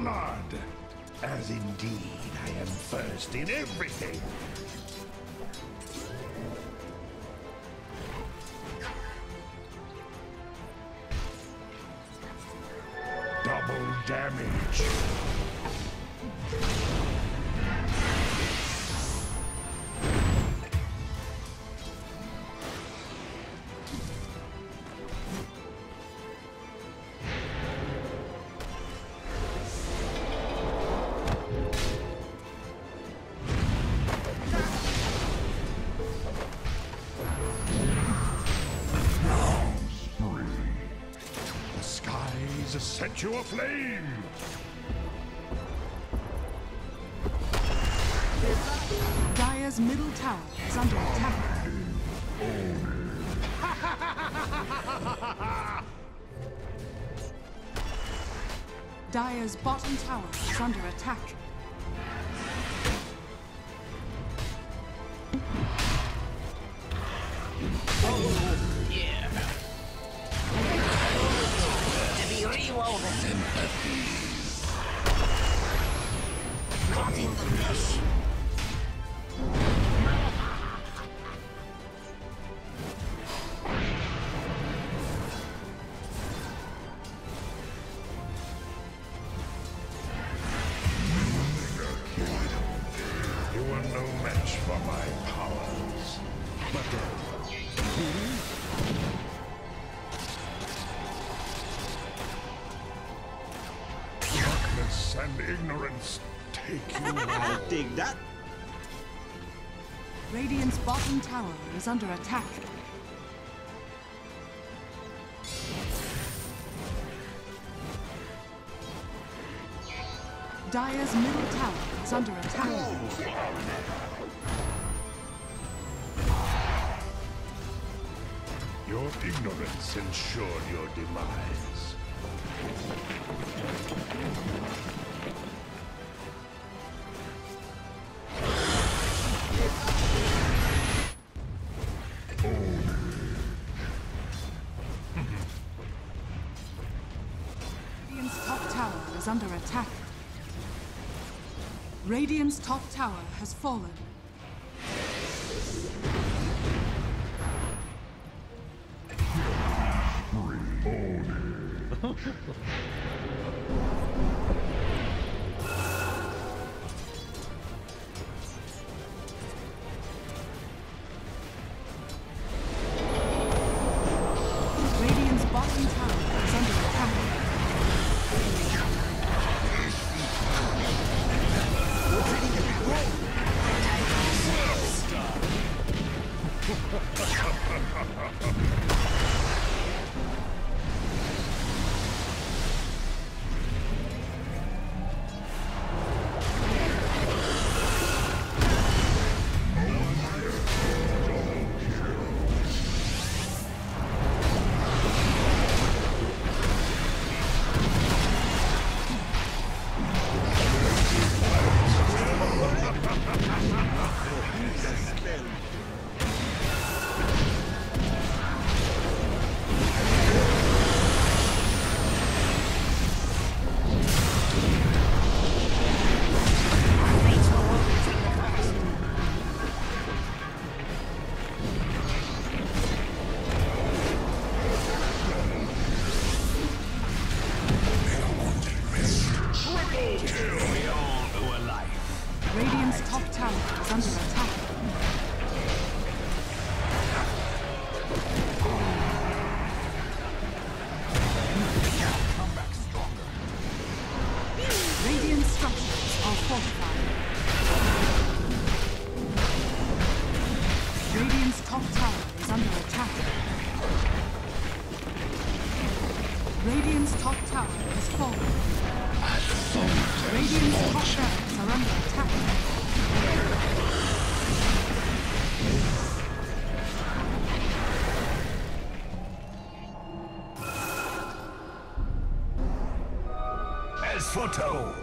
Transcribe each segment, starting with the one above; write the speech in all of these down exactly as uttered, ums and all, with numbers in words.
blood, as indeed I am first in everything. Double damage. Set you aflame! Dire's middle tower is under attack. Dire's bottom tower is under attack. Oh, yeah. Sympathy. Not in the mesh. You are no match for my powers. But hmm? And ignorance take you. I dig that. Radiant's bottom tower is under attack. Dire's middle tower is under attack. Your ignorance ensured your demise. Radiant's top tower is under attack. Radiant's top tower has fallen. Radiant's bottom tower is under attack. Radiant's top tower is under attack. Radiant structures are fortified. Radiant's top tower is under attack. Radiant's top tower has fallen. Radiant's top barracks are under attack. As foretold.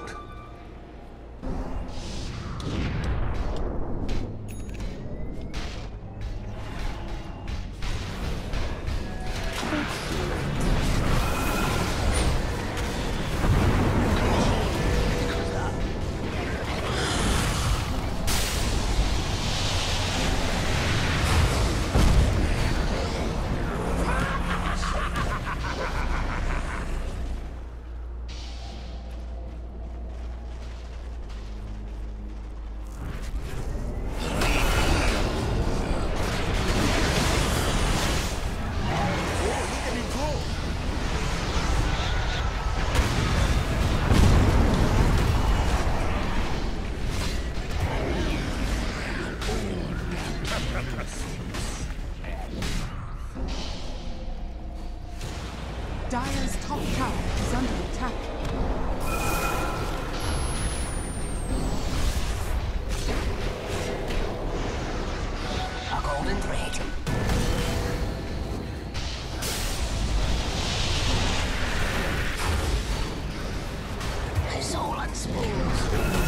Dire's top tower is under attack. A golden thread. My soul unspools.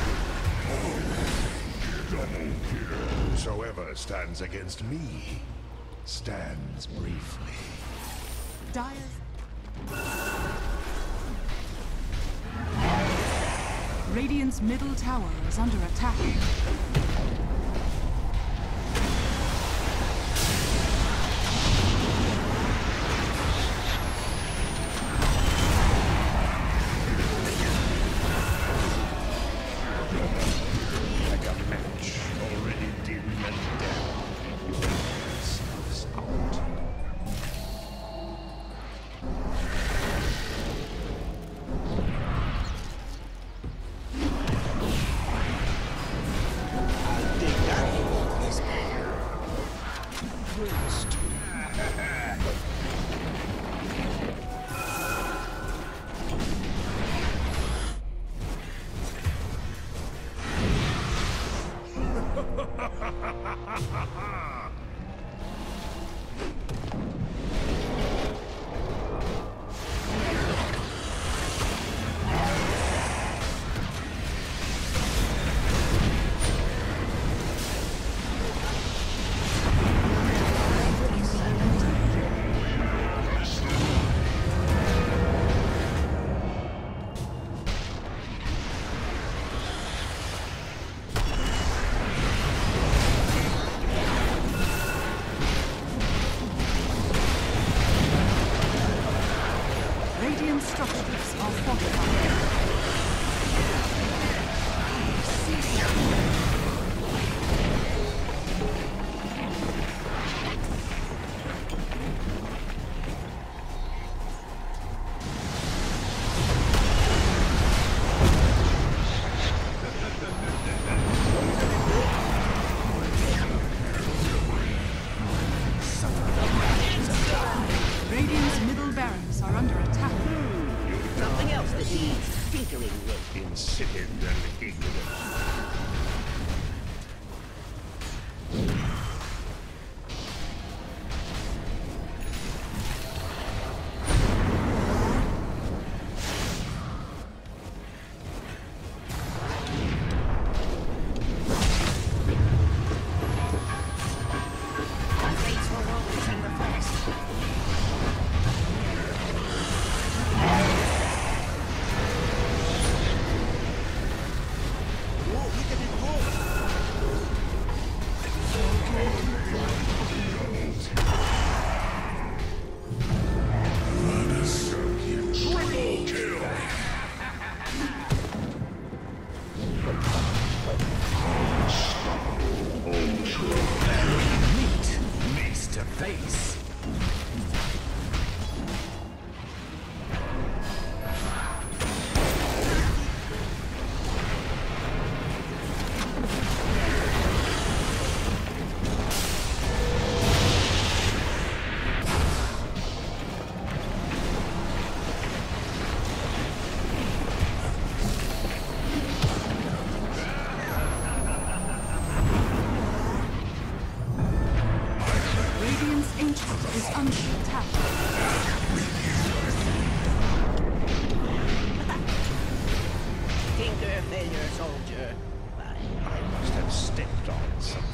Whosoever stands against me stands briefly. Dire's... Radiant's middle tower is under attack. Like a match already dim and down. Snuffs out. Radiant structures are fortified. Radiant's middle barracks are under attack. Something else that needs tinkering with. Insipid and ignorant. Fates will always in the first. Face to face. Radiant's ancient is under attack. Tinker, failure, soldier. Bye. I must have stepped on something.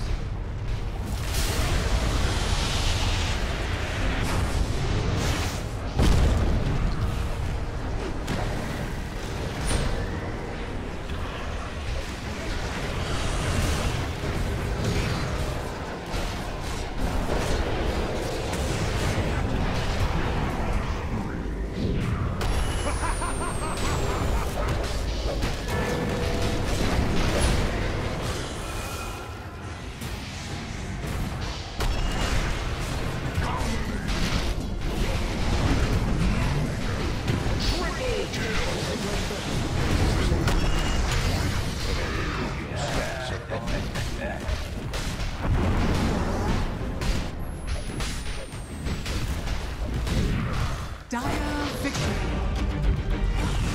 Dire victory.